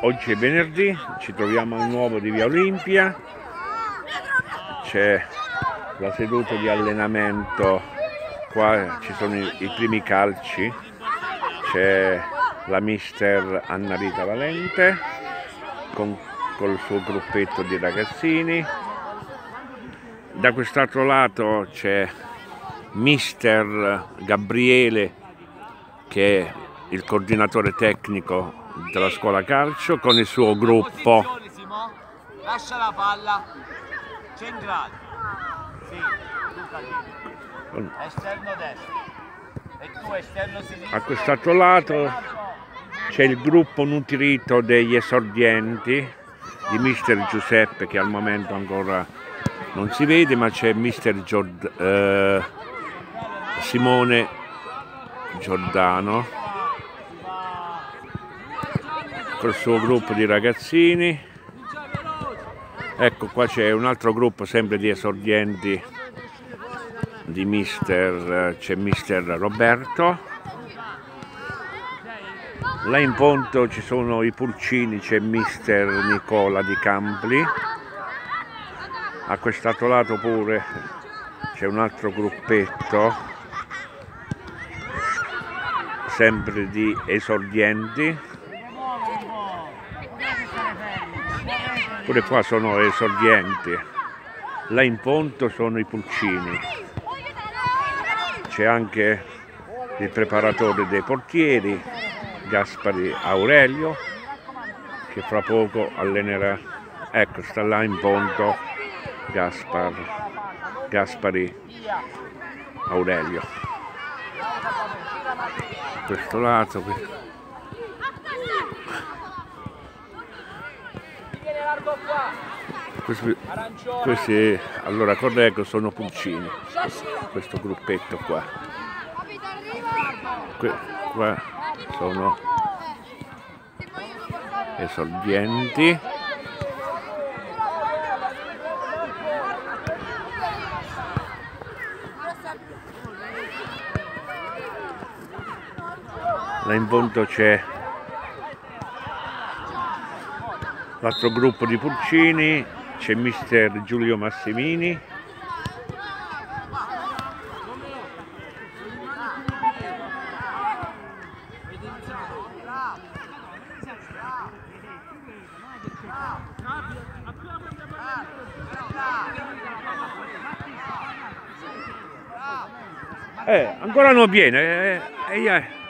Oggi è venerdì, ci troviamo al nuovo di Via Olimpia, c'è la seduta di allenamento, qua ci sono i primi calci, c'è la mister Anna Rita Valente col suo gruppetto di ragazzini. Da quest'altro lato c'è mister Gabriele, che è il coordinatore tecnico della scuola calcio, con il suo gruppo. Lascia la palla centrale, sì, esterno destro e tu esterno sinistro. A quest'altro lato c'è il gruppo nutrito degli esordienti di mister Giuseppe, che al momento ancora non si vede, ma c'è mister Simone Giordano col suo gruppo di ragazzini. Ecco, qua c'è un altro gruppo sempre di esordienti di c'è mister Roberto. Là in fondo ci sono i pulcini, c'è mister Nicola Di Campli. A quest'altro lato pure c'è un altro gruppetto sempre di esordienti. Pure qua sono esordienti. Là in fondo sono i pulcini. C'è anche il preparatore dei portieri, Gaspari Aurelio, che fra poco allenerà. Ecco, sta là in fondo Gaspari Aurelio. Questo lato questi allora correggo, sono pulcini, questo gruppetto qua. Qua sono esordienti. Là in fondo c'è l'altro gruppo di pulcini, c'è mister Giulio Massimini. Ancora non viene,